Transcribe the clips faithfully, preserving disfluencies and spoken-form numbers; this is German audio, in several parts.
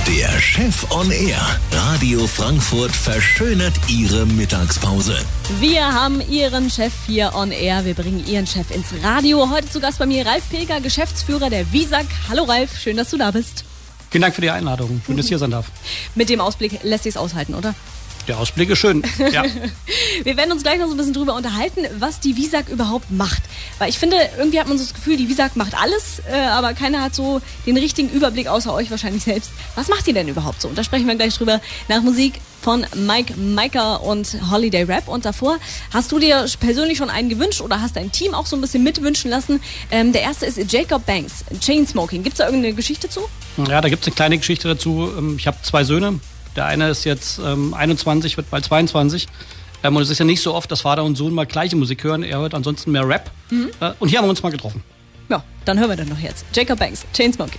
Der Chef on Air. Radio Frankfurt verschönert Ihre Mittagspause. Wir haben Ihren Chef hier on Air. Wir bringen Ihren Chef ins Radio. Heute zu Gast bei mir Ralf Pilger, Geschäftsführer der WISAG. Hallo Ralf, schön, dass du da bist. Vielen Dank für die Einladung. Schön, dass ich hier sein darf. Mit dem Ausblick lässt sich es aushalten, oder? Der Ausblick ist schön, ja. Wir werden uns gleich noch so ein bisschen drüber unterhalten, was die WISAG überhaupt macht. Weil ich finde, irgendwie hat man so das Gefühl, die WISAG macht alles, äh, aber keiner hat so den richtigen Überblick, außer euch wahrscheinlich selbst. Was macht ihr denn überhaupt so? Und da sprechen wir gleich drüber nach Musik von Mike Maika und Holiday Rap. Und davor hast du dir persönlich schon einen gewünscht oder hast dein Team auch so ein bisschen mitwünschen lassen. Ähm, der erste ist Jacob Banks, Chainsmoking. Gibt es da irgendeine Geschichte zu? Ja, da gibt es eine kleine Geschichte dazu. Ich habe zwei Söhne. Der eine ist jetzt ähm, einundzwanzig, wird bald zweiundzwanzig. Ähm, und es ist ja nicht so oft, dass Vater und Sohn mal gleiche Musik hören. Er hört ansonsten mehr Rap. Mhm. Äh, und hier haben wir uns mal getroffen. Ja, dann hören wir dann noch jetzt. Jacob Banks, Chainsmoking.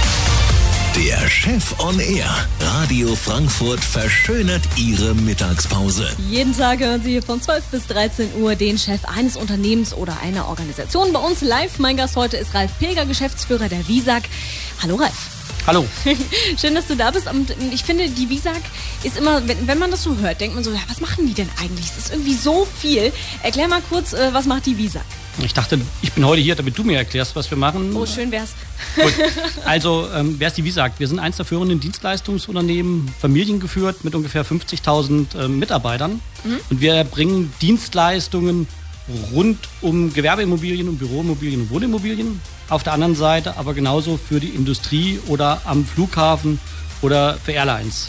Der Chef on Air. Radio Frankfurt verschönert Ihre Mittagspause. Jeden Tag hören Sie hier von zwölf bis dreizehn Uhr den Chef eines Unternehmens oder einer Organisation. Bei uns live. Mein Gast heute ist Ralf Pilger, Geschäftsführer der WISAG. Hallo Ralf. Hallo. Schön, dass du da bist. Und ich finde, die WISAG ist immer, wenn, wenn man das so hört, denkt man so, ja, was machen die denn eigentlich? Es ist irgendwie so viel. Erklär mal kurz, äh, was macht die WISAG? Ich dachte, ich bin heute hier, damit du mir erklärst, was wir machen. Oh, schön wär's. Gut. Also, ähm, wer ist die WISAG? Wir sind eins der führenden Dienstleistungsunternehmen, familiengeführt, mit ungefähr fünfzigtausend äh, Mitarbeitern. Mhm. Und wir erbringen Dienstleistungen rund um Gewerbeimmobilien und Büroimmobilien und Wohnimmobilien. Auf der anderen Seite aber genauso für die Industrie oder am Flughafen oder für Airlines.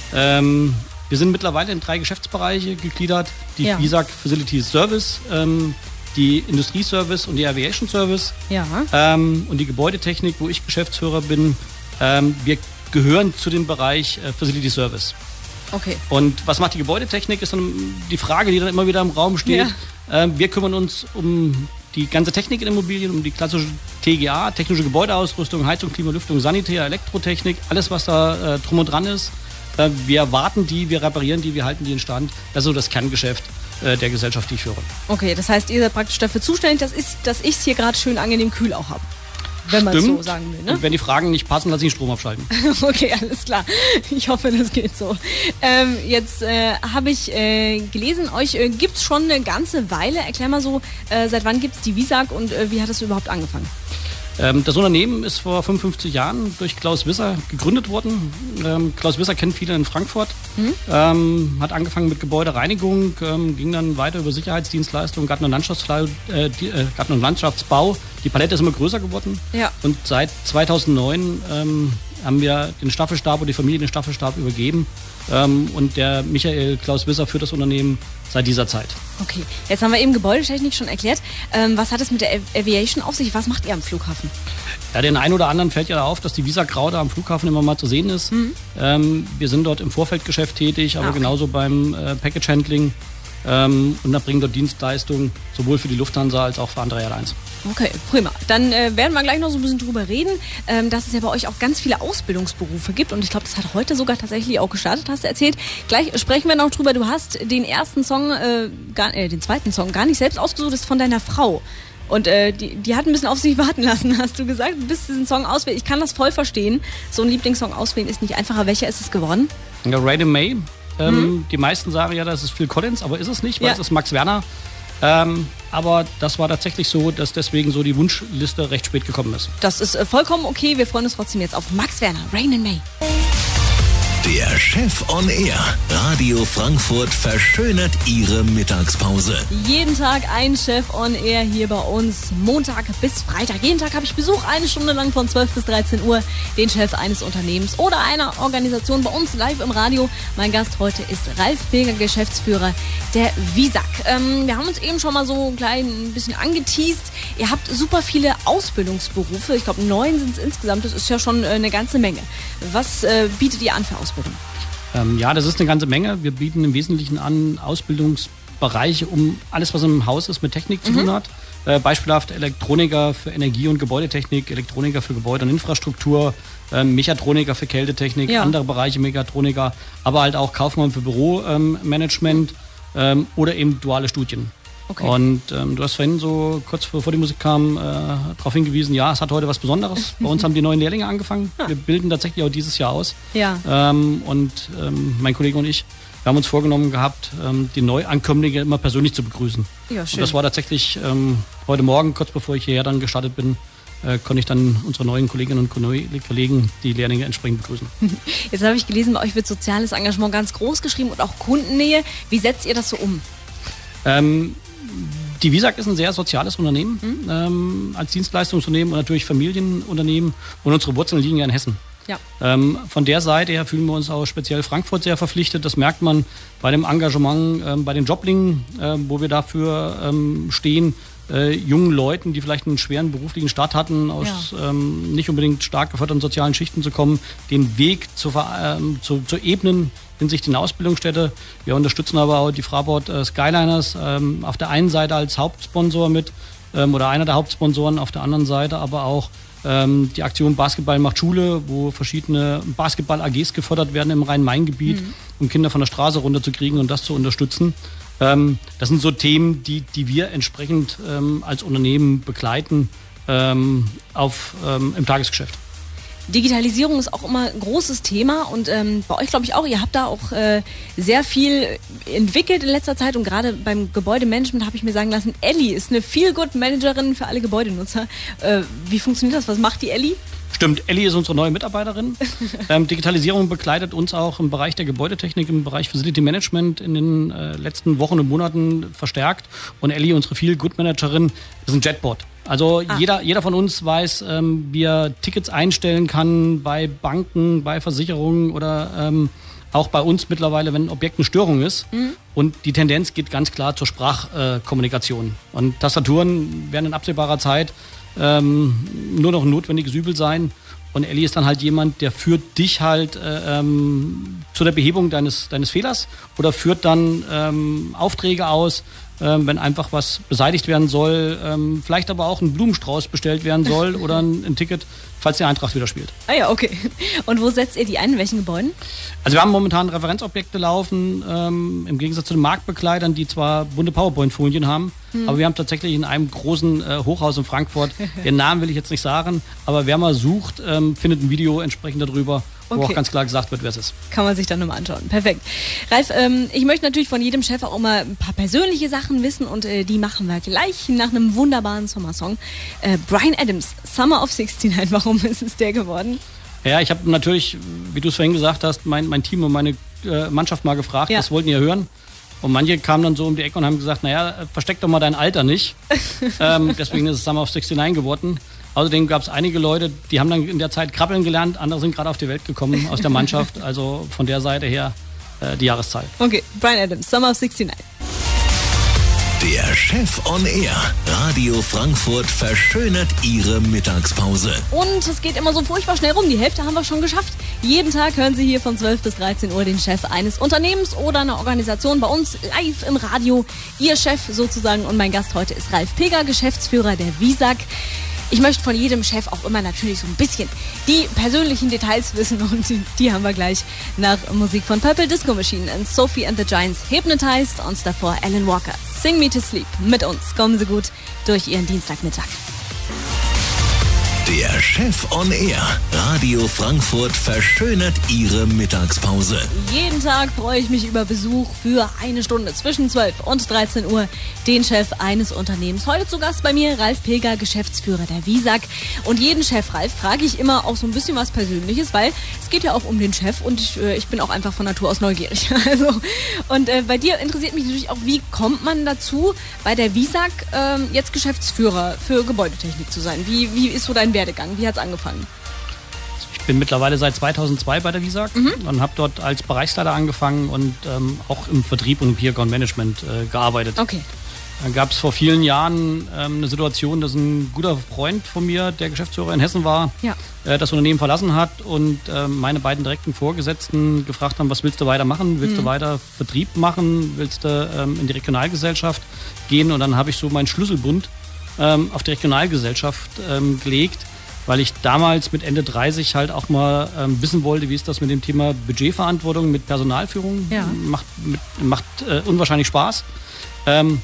Ähm, wir sind mittlerweile in drei Geschäftsbereiche gegliedert. Die ja. WISAG Facility Service, ähm, die Industrieservice und die Aviation Service. Ja. Ähm, und die Gebäudetechnik, wo ich Geschäftsführer bin. Ähm, wir gehören zu dem Bereich äh, Facility Service. Okay. Und was macht die Gebäudetechnik, ist dann die Frage, die dann immer wieder im Raum steht. Ja. Ähm, wir kümmern uns um die ganze Technik in Immobilien, um die klassische T G A, technische Gebäudeausrüstung, Heizung, Klima, Lüftung, Sanitär, Elektrotechnik, alles was da äh, drum und dran ist. Äh, wir warten die, wir reparieren die, wir halten die in Stand. Das ist so das Kerngeschäft äh, der Gesellschaft, die ich führe. Okay, das heißt, ihr seid praktisch dafür zuständig, dass ich es dass hier gerade schön angenehm kühl auch habe. Wenn man es so sagen will, ne? Und wenn die Fragen nicht passen, lass ich den Strom abschalten. Okay, alles klar. Ich hoffe, das geht so. Ähm, jetzt äh, habe ich äh, gelesen, euch äh, gibt es schon eine ganze Weile. Erklär mal so, äh, seit wann gibt es die WISAG und äh, wie hat es überhaupt angefangen? Ähm, das Unternehmen ist vor fünfundfünfzig Jahren durch Klaus Wisser gegründet worden. Ähm, Klaus Wisser kennt viele in Frankfurt. Mhm. Ähm, hat angefangen mit Gebäudereinigung, ähm, ging dann weiter über Sicherheitsdienstleistungen, Garten- und, äh, die, äh, Garten- und Landschaftsbau. Die Palette ist immer größer geworden. Ja. Und seit zweitausendneun ähm, haben wir den Staffelstab und die Familie den Staffelstab übergeben. Ähm, und der Michael Klaus Wisser führt das Unternehmen seit dieser Zeit. Okay, jetzt haben wir eben Gebäudetechnik schon erklärt. Ähm, was hat es mit der Aviation auf sich? Was macht ihr am Flughafen? Ja, den einen oder anderen fällt ja auf, dass die WISAG Grau da am Flughafen immer mal zu sehen ist. Mhm. Ähm, wir sind dort im Vorfeldgeschäft tätig, aber ah, okay. genauso beim äh, Package Handling. Ähm, und erbringen dort Dienstleistungen sowohl für die Lufthansa als auch für andere Airlines. Okay, prima. Dann äh, werden wir gleich noch so ein bisschen drüber reden, ähm, dass es ja bei euch auch ganz viele Ausbildungsberufe gibt. Und ich glaube, das hat heute sogar tatsächlich auch gestartet, hast du erzählt. Gleich sprechen wir noch drüber. Du hast den ersten Song, äh, gar, äh, den zweiten Song gar nicht selbst ausgesucht, das ist von deiner Frau. Und äh, die, die hat ein bisschen auf sich warten lassen, hast du gesagt. Du bist diesen Song auswählen. Ich kann das voll verstehen. So ein Lieblingssong auswählen ist nicht einfacher. Welcher ist es geworden? Ja, Rain in May. Ähm, mhm. Die meisten sagen ja, das ist Phil Collins, aber ist es nicht, weil ja. es ist Max Werner. Ähm, aber das war tatsächlich so, dass deswegen so die Wunschliste recht spät gekommen ist. Das ist äh, vollkommen okay. Wir freuen uns trotzdem jetzt auf Max Werner, Rain in May. Der Chef on Air. Radio Frankfurt verschönert Ihre Mittagspause. Jeden Tag ein Chef on Air hier bei uns. Montag bis Freitag. Jeden Tag habe ich Besuch, eine Stunde lang von zwölf bis dreizehn Uhr. Den Chef eines Unternehmens oder einer Organisation bei uns live im Radio. Mein Gast heute ist Ralf Pilger, Geschäftsführer der WISAG. Ähm, wir haben uns eben schon mal so ein klein bisschen angeteast. Ihr habt super viele Ausbildungsberufe. Ich glaube, neun sind es insgesamt. Das ist ja schon äh, eine ganze Menge. Was äh, bietet ihr an für Ausbildung? Ähm, ja, das ist eine ganze Menge. Wir bieten im Wesentlichen an Ausbildungsbereiche, um alles, was im Haus ist, mit Technik zu mhm. tun hat. Äh, beispielhaft Elektroniker für Energie- und Gebäudetechnik, Elektroniker für Gebäude- und Infrastruktur, äh, Mechatroniker für Kältetechnik, ja. andere Bereiche Mechatroniker, aber halt auch Kaufmann für Büromanagement ähm, ähm, oder eben duale Studien. Okay. Und ähm, du hast vorhin so kurz bevor die Musik kam äh, darauf hingewiesen, ja, es hat heute was Besonderes. Bei uns haben die neuen Lehrlinge angefangen. Ah. Wir bilden tatsächlich auch dieses Jahr aus. Ja. Ähm, und ähm, mein Kollege und ich, wir haben uns vorgenommen gehabt, ähm, die Neuankömmlinge immer persönlich zu begrüßen. Ja, schön. Und das war tatsächlich ähm, heute Morgen, kurz bevor ich hierher dann gestartet bin, äh, konnte ich dann unsere neuen Kolleginnen und Kollegen, die Lehrlinge entsprechend begrüßen. Jetzt habe ich gelesen, bei euch wird soziales Engagement ganz groß geschrieben und auch Kundennähe. Wie setzt ihr das so um? Ähm, die WISAG ist ein sehr soziales Unternehmen, mhm. ähm, als Dienstleistungsunternehmen und natürlich Familienunternehmen. Und unsere Wurzeln liegen ja in Hessen. Ja. Ähm, von der Seite her fühlen wir uns auch speziell Frankfurt sehr verpflichtet. Das merkt man bei dem Engagement, ähm, bei den Joblingen, äh, wo wir dafür ähm, stehen, äh, jungen Leuten, die vielleicht einen schweren beruflichen Start hatten, aus Ja. ähm, nicht unbedingt stark geförderten sozialen Schichten zu kommen, den Weg zu, ähm, zu, zu ebnen hinsichtlich der Ausbildungsstätte. Wir unterstützen aber auch die Fraport äh, Skyliners ähm, auf der einen Seite als Hauptsponsor mit ähm, oder einer der Hauptsponsoren, auf der anderen Seite aber auch ähm, die Aktion Basketball macht Schule, wo verschiedene Basketball-A Gs gefördert werden im Rhein-Main-Gebiet, mhm. um Kinder von der Straße runterzukriegen und das zu unterstützen. Ähm, das sind so Themen, die, die wir entsprechend ähm, als Unternehmen begleiten ähm, auf, ähm, im Tagesgeschäft. Digitalisierung ist auch immer ein großes Thema und ähm, bei euch glaube ich auch, ihr habt da auch äh, sehr viel entwickelt in letzter Zeit und gerade beim Gebäudemanagement habe ich mir sagen lassen, Elli ist eine Feel-Good-Managerin für alle Gebäudenutzer. Äh, wie funktioniert das? Was macht die Elli? Stimmt, Elli ist unsere neue Mitarbeiterin. ähm, Digitalisierung begleitet uns auch im Bereich der Gebäudetechnik, im Bereich Facility Management in den äh, letzten Wochen und Monaten verstärkt. Und Elli, unsere Feel-Good-Managerin, ist ein Jetbot. Also ah. jeder, jeder von uns weiß, ähm, wie er Tickets einstellen kann bei Banken, bei Versicherungen oder ähm, auch bei uns mittlerweile, wenn ein Objekt eine Störung ist. Mhm. Und die Tendenz geht ganz klar zur Sprachkommunikation. Äh, und Tastaturen werden in absehbarer Zeit ähm, nur noch ein notwendiges Übel sein. Und Elli ist dann halt jemand, der führt dich halt äh, ähm, zu der Behebung deines, deines Fehlers oder führt dann ähm, Aufträge aus, ähm, wenn einfach was beseitigt werden soll, ähm, vielleicht aber auch ein Blumenstrauß bestellt werden soll oder ein, ein Ticket, falls die Eintracht wieder spielt. Ah ja, okay. Und wo setzt ihr die ein? In welchen Gebäuden? Also wir haben momentan Referenzobjekte laufen, ähm, im Gegensatz zu den Marktbekleidern, die zwar bunte PowerPoint-Folien haben, hm. aber wir haben tatsächlich in einem großen äh, Hochhaus in Frankfurt, den Namen will ich jetzt nicht sagen, aber wer mal sucht, ähm, findet ein Video entsprechend darüber, wo okay. auch ganz klar gesagt wird, wer es ist. Kann man sich dann nochmal anschauen. Perfekt. Ralf, ähm, ich möchte natürlich von jedem Chef auch immer ein paar persönliche Sachen wissen und äh, die machen wir gleich nach einem wunderbaren Sommersong. Äh, Bryan Adams, Summer of sixty-nine, warum ist es der geworden? Ja, ich habe natürlich, wie du es vorhin gesagt hast, mein, mein Team und meine äh, Mannschaft mal gefragt, ja. was wollten ihr hören? Und manche kamen dann so um die Ecke und haben gesagt, naja, versteck doch mal dein Alter nicht. ähm, deswegen ist es Summer of sixty-nine geworden. Außerdem gab es einige Leute, die haben dann in der Zeit krabbeln gelernt, andere sind gerade auf die Welt gekommen aus der Mannschaft. Also von der Seite her äh, die Jahreszahl. Okay, Bryan Adams, Summer of sixty-nine. Der Chef on Air. Radio Frankfurt verschönert Ihre Mittagspause. Und es geht immer so furchtbar schnell rum. Die Hälfte haben wir schon geschafft. Jeden Tag hören Sie hier von zwölf bis dreizehn Uhr den Chef eines Unternehmens oder einer Organisation bei uns live im Radio. Ihr Chef sozusagen. Und mein Gast heute ist Ralf Peger, Geschäftsführer der WISAG. Ich möchte von jedem Chef auch immer natürlich so ein bisschen die persönlichen Details wissen und die, die haben wir gleich nach Musik von Purple Disco Machine und Sophie and the Giants Hypnotized und davor Alan Walker. Sing Me to Sleep. Mit uns kommen Sie gut durch Ihren Dienstagmittag. Der Chef on Air. Radio Frankfurt verschönert Ihre Mittagspause. Jeden Tag freue ich mich über Besuch für eine Stunde zwischen zwölf und dreizehn Uhr. Den Chef eines Unternehmens. Heute zu Gast bei mir Ralf Peger, Geschäftsführer der WISAG. Und jeden Chef, Ralf, frage ich immer auch so ein bisschen was Persönliches, weil es geht ja auch um den Chef und ich, ich bin auch einfach von Natur aus neugierig. Also, und äh, bei dir interessiert mich natürlich auch, wie kommt man dazu, bei der WISAG äh, jetzt Geschäftsführer für Gebäudetechnik zu sein? Wie, wie ist so dein Werdegang? Wie hat es angefangen? Ich bin mittlerweile seit zweitausendzwei bei der WISAG mhm. und habe dort als Bereichsleiter angefangen und ähm, auch im Vertrieb und im Key Account Management äh, gearbeitet. Okay. Dann gab es vor vielen Jahren ähm, eine Situation, dass ein guter Freund von mir, der Geschäftsführer in Hessen war, ja. äh, das Unternehmen verlassen hat und äh, meine beiden direkten Vorgesetzten gefragt haben, was willst du weitermachen? Willst mhm. du weiter Vertrieb machen? Willst du ähm, in die Regionalgesellschaft gehen? Und dann habe ich so meinen Schlüsselbund ähm, auf die Regionalgesellschaft ähm, gelegt, weil ich damals mit Ende dreißig halt auch mal ähm, wissen wollte, wie ist das mit dem Thema Budgetverantwortung, mit Personalführung. Ja. Macht, mit, macht äh, unwahrscheinlich Spaß. Ähm,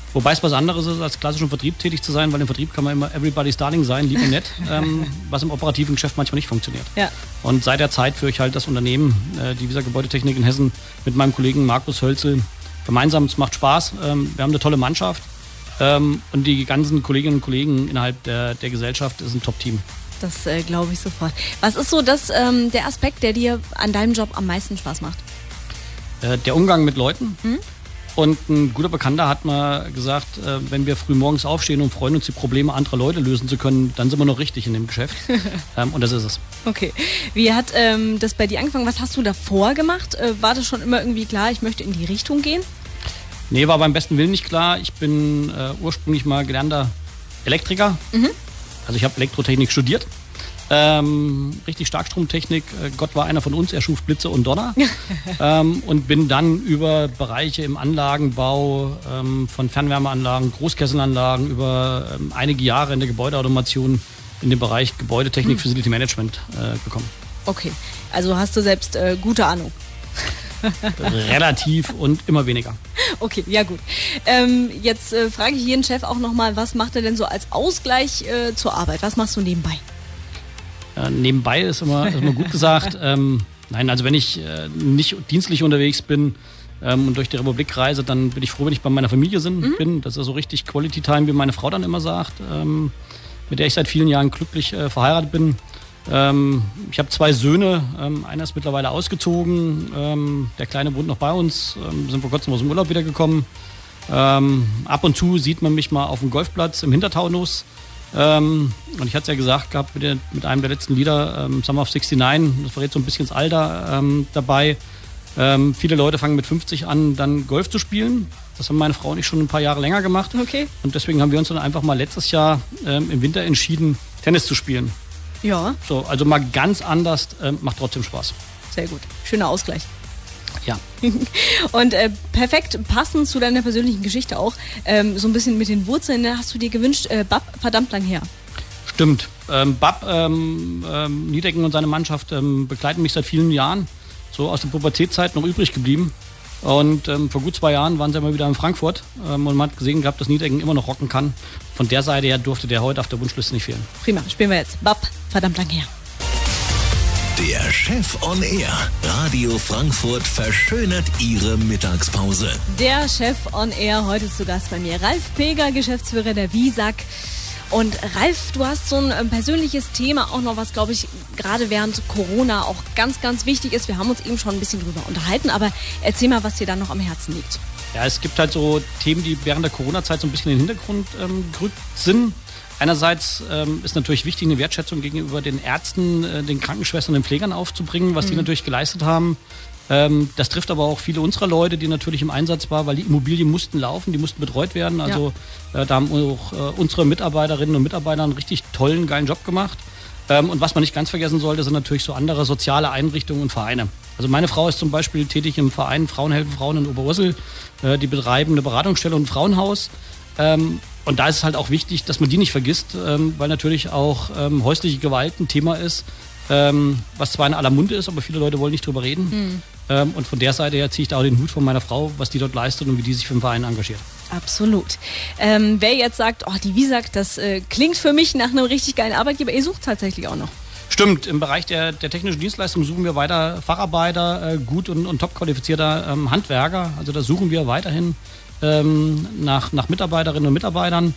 Wobei es was anderes ist, als klassisch im Vertrieb tätig zu sein, weil im Vertrieb kann man immer everybody's darling sein, lieb und nett, ähm, was im operativen Geschäft manchmal nicht funktioniert. Ja. Und seit der Zeit führe ich halt das Unternehmen, äh, die Visa Gebäudetechnik in Hessen, mit meinem Kollegen Markus Hölzel gemeinsam. Es macht Spaß, ähm, wir haben eine tolle Mannschaft ähm, und die ganzen Kolleginnen und Kollegen innerhalb der, der Gesellschaft ist ein Top-Team. Das äh, glaube ich sofort. Was ist so das, ähm, der Aspekt, der dir an deinem Job am meisten Spaß macht? Äh, der Umgang mit Leuten. Mhm. Und ein guter Bekannter hat mal gesagt, äh, wenn wir früh morgens aufstehen und freuen uns, die Probleme anderer Leute lösen zu können, dann sind wir noch richtig in dem Geschäft. ähm, und das ist es. Okay. Wie hat ähm, das bei dir angefangen? Was hast du davor gemacht? Äh, war das schon immer irgendwie klar, ich möchte in die Richtung gehen? Nee, war beim besten Willen nicht klar. Ich bin äh, ursprünglich mal gelernter Elektriker. Mhm. Also ich habe Elektrotechnik studiert. Ähm, richtig Starkstromtechnik. Äh, Gott war einer von uns, er schuf Blitze und Donner. ähm, und bin dann über Bereiche im Anlagenbau, ähm, von Fernwärmeanlagen, Großkesselanlagen, über ähm, einige Jahre in der Gebäudeautomation in den Bereich Gebäudetechnik, mhm. Facility Management äh, gekommen. Okay, also hast du selbst äh, gute Ahnung. Relativ und immer weniger. Okay, ja gut. Ähm, jetzt äh, frage ich jeden Chef auch nochmal, was macht er denn so als Ausgleich äh, zur Arbeit? Was machst du nebenbei? Äh, nebenbei ist immer, ist immer gut gesagt. ähm, nein, also wenn ich äh, nicht dienstlich unterwegs bin ähm, und durch die Republik reise, dann bin ich froh, wenn ich bei meiner Familie sind, mhm. bin. Das ist so richtig Quality Time, wie meine Frau dann immer sagt, ähm, mit der ich seit vielen Jahren glücklich äh, verheiratet bin. Ähm, ich habe zwei Söhne, ähm, einer ist mittlerweile ausgezogen, ähm, der Kleine wohnt noch bei uns, ähm, sind vor kurzem aus dem Urlaub wiedergekommen. Ähm, ab und zu sieht man mich mal auf dem Golfplatz im Hintertaunus. Ähm, und ich hatte es ja gesagt gehabt mit, der, mit einem der letzten Lieder, ähm, Summer of neunundsiebzig, das verrät so ein bisschen das Alter ähm, dabei. Ähm, viele Leute fangen mit fünfzig an, dann Golf zu spielen. Das haben meine Frau und ich schon ein paar Jahre länger gemacht. Okay. Und deswegen haben wir uns dann einfach mal letztes Jahr ähm, im Winter entschieden, Tennis zu spielen. Ja. So, also mal ganz anders, äh, macht trotzdem Spaß. Sehr gut. Schöner Ausgleich. Ja. Und äh, perfekt passend zu deiner persönlichen Geschichte auch, ähm, so ein bisschen mit den Wurzeln, ne, hast du dir gewünscht, äh, Bab, verdammt lang her. Stimmt. Ähm, Bab ähm, ähm, Niedecken und seine Mannschaft ähm, begleiten mich seit vielen Jahren, so aus der Pubertätzeit noch übrig geblieben. Und ähm, vor gut zwei Jahren waren sie mal wieder in Frankfurt ähm, und man hat gesehen gehabt, dass Niedecken immer noch rocken kann. Von der Seite her durfte der heute auf der Wunschliste nicht fehlen. Prima, spielen wir jetzt. Bab, verdammt lang her. Der Chef on Air. Radio Frankfurt verschönert Ihre Mittagspause. Der Chef on Air, heute zu Gast bei mir, Ralf Peger, Geschäftsführer der Visag. Und Ralf, du hast so ein persönliches Thema auch noch, was, glaube ich, gerade während Corona auch ganz, ganz wichtig ist. Wir haben uns eben schon ein bisschen drüber unterhalten, aber erzähl mal, was dir da noch am Herzen liegt. Ja, es gibt halt so Themen, die während der Corona-Zeit so ein bisschen in den Hintergrund ähm, gerückt sind. Einerseits ähm, ist natürlich wichtig, eine Wertschätzung gegenüber den Ärzten, äh, den Krankenschwestern, den Pflegern aufzubringen, was mhm. die natürlich geleistet haben. Ähm, das trifft aber auch viele unserer Leute, die natürlich im Einsatz waren, weil die Immobilien mussten laufen, die mussten betreut werden. Also ja. äh, da haben auch äh, unsere Mitarbeiterinnen und Mitarbeiter einen richtig tollen, geilen Job gemacht. Ähm, und was man nicht ganz vergessen sollte, sind natürlich so andere soziale Einrichtungen und Vereine. Also meine Frau ist zum Beispiel tätig im Verein Frauen helfen Frauen in Oberursel. Äh, die betreiben eine Beratungsstelle und ein Frauenhaus. Ähm, und da ist es halt auch wichtig, dass man die nicht vergisst, ähm, weil natürlich auch ähm, häusliche Gewalt ein Thema ist, ähm, was zwar in aller Munde ist, aber viele Leute wollen nicht drüber reden. Mhm. Ähm, und von der Seite her ziehe ich da auch den Hut von meiner Frau, was die dort leistet und wie die sich für den Verein engagiert. Absolut. Ähm, wer jetzt sagt, oh, die Visag, das äh, klingt für mich nach einem richtig geilen Arbeitgeber, ihr sucht tatsächlich auch noch. Stimmt, im Bereich der, der technischen Dienstleistung suchen wir weiter Facharbeiter, äh, gut und, und top qualifizierter ähm, Handwerker. Also da suchen wir weiterhin ähm, nach, nach Mitarbeiterinnen und Mitarbeitern.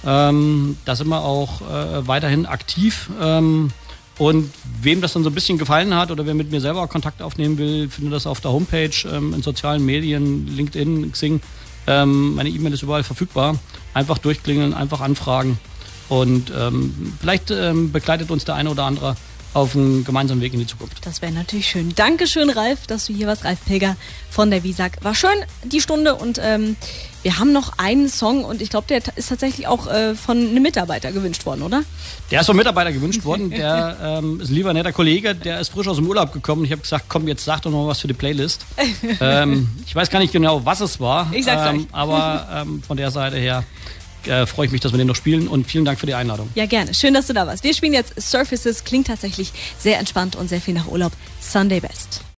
Ähm, da sind wir auch äh, weiterhin aktiv. Ähm, und wem das dann so ein bisschen gefallen hat oder wer mit mir selber Kontakt aufnehmen will, findet das auf der Homepage, ähm, in sozialen Medien, LinkedIn, Xing. Ähm, meine E-Mail ist überall verfügbar. Einfach durchklingeln, einfach anfragen. Und ähm, vielleicht ähm, begleitet uns der eine oder andere auf einen gemeinsamen Weg in die Zukunft. Das wäre natürlich schön. Dankeschön, Ralf, dass du hier warst. Ralf Peger von der Visag. War schön, die Stunde. Und ähm, wir haben noch einen Song. Und ich glaube, der ist tatsächlich auch äh, von einem Mitarbeiter gewünscht worden, oder? Der ist von einem Mitarbeiter gewünscht worden. Der ähm, ist ein lieber netter Kollege. Der ist frisch aus dem Urlaub gekommen. Ich habe gesagt, komm, jetzt sag doch noch was für die Playlist. ähm, ich weiß gar nicht genau, was es war. Ich sag's ähm, euch. Aber ähm, von der Seite her Äh, freue ich mich, dass wir den noch spielen und vielen Dank für die Einladung. Ja, gerne. Schön, dass du da warst. Wir spielen jetzt Surfaces, klingt tatsächlich sehr entspannt und sehr viel nach Urlaub. Sunday Best.